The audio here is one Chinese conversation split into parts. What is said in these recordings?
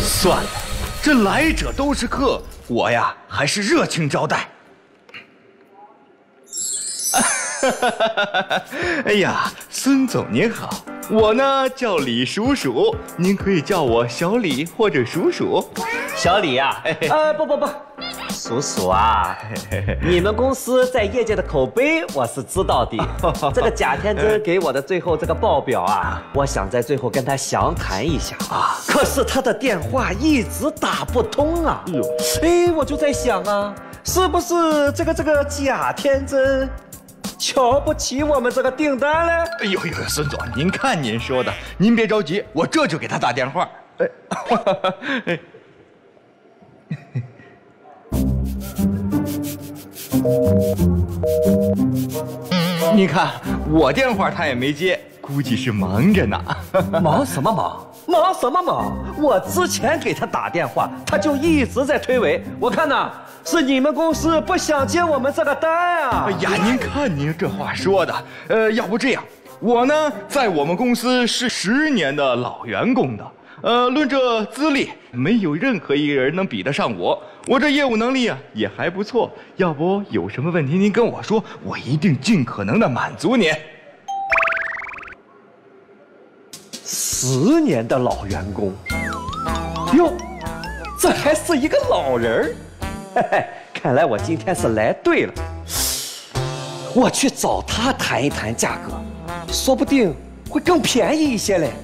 算了，这来者都是客，我呀还是热情招待。哎呀，孙总您好，我呢叫李属属，您可以叫我小李或者属属。 小李呀，不，属属啊，你们公司在业界的口碑我是知道的。这个贾天真给我的最后这个报表啊，我想在最后跟他详谈一下啊，可是他的电话一直打不通啊。哎，我就在想啊，是不是这个贾天真瞧不起我们这个订单呢？ 哎呦，孙总，您看您说的，您别着急，我这就给他打电话。哎，你看我电话他也没接，估计是忙着呢。 忙什么忙？忙什么忙？我之前给他打电话，他就一直在推诿。我看呐，是你们公司不想接我们这个单啊！ 哎呀，您看您这话说的，要不这样，我呢在我们公司是10年的老员工的，论这资历，没有任何一个人能比得上我。我这业务能力啊也还不错，要不有什么问题您跟我说，我一定尽可能的满足您。 10年的老员工，哟，这还是一个老人儿。嘿嘿，看来我今天是来对了。我去找他谈一谈价格，说不定会更便宜一些嘞。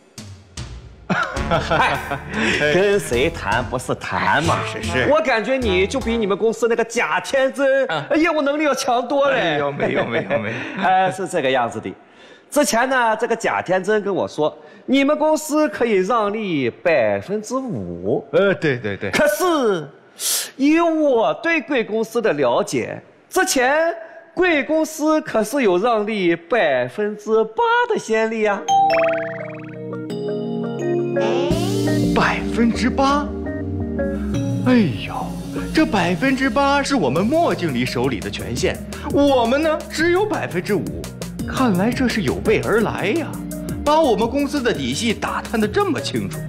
嗨，跟谁谈不是谈嘛？ 是。 我感觉你就比你们公司那个贾天真业务能力要强多了。 没有。 是这个样子的。之前呢，这个贾天真跟我说，你们公司可以让利5%。 对。 可是，以我对贵公司的了解，之前贵公司可是有让利8%的先例啊。 8%？哎呦，这8%是我们莫经理手里的权限，我们呢只有5%，看来这是有备而来呀，把我们公司的底细打探得这么清楚。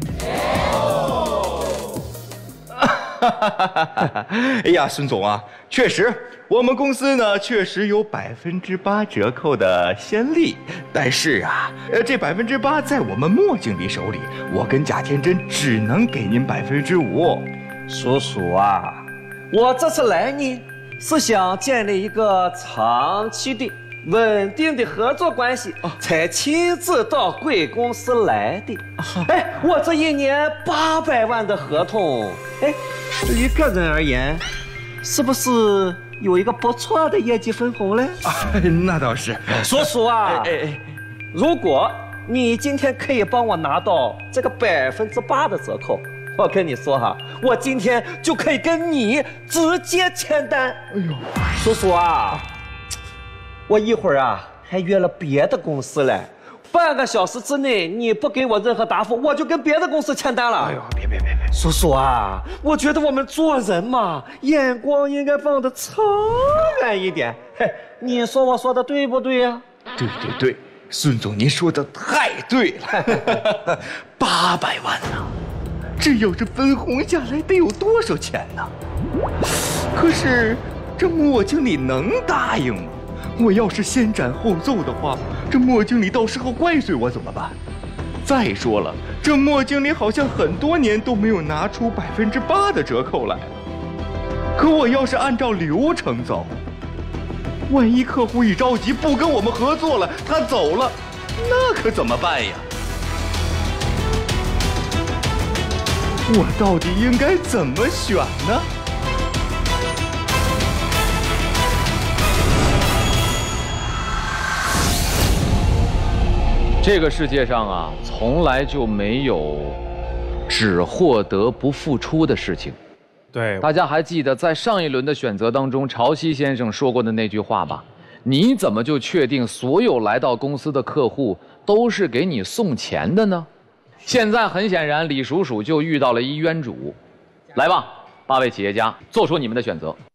哎呀，孙总啊，确实，我们公司呢确实有8%折扣的先例，但是啊，这8%在我们莫经理手里，我跟贾天真只能给您5%。 叔叔啊，我这次来呢，是想建立一个长期的、稳定的合作关系，才亲自到贵公司来的。哎，我这1年800万的合同，哎，对于个人而言，是不是有一个不错的业绩分红呢？ 那倒是， 叔叔啊，如果你今天可以帮我拿到这个8%的折扣，我跟你说哈，我今天就可以跟你直接签单。哎呦，叔叔啊，我一会儿啊还约了别的公司嘞，半个小时之内你不给我任何答复，我就跟别的公司签单了。 哎呦，别， 叔叔啊，我觉得我们做人嘛，眼光应该放得长远一点。嘿，你说我说的对不对呀？ 对，孙总您说的太对了。800万呢，这要是分红下来得有多少钱呢？可是这莫经理能答应吗？我要是先斩后奏的话，这莫经理到时候怪罪我怎么办？再说了，这莫经理好像很多年都没有拿出8%的折扣来了。可我要是按照流程走，万一客户一着急不跟我们合作了，他走了，那可怎么办呀？我到底应该怎么选呢？ 这个世界上啊，从来就没有只获得不付出的事情。 对， 大家还记得在上一轮的选择当中，潮汐先生说过的那句话吧？你怎么就确定所有来到公司的客户都是给你送钱的呢？现在很显然，李属属就遇到了一冤主。来吧，8位企业家，做出你们的选择。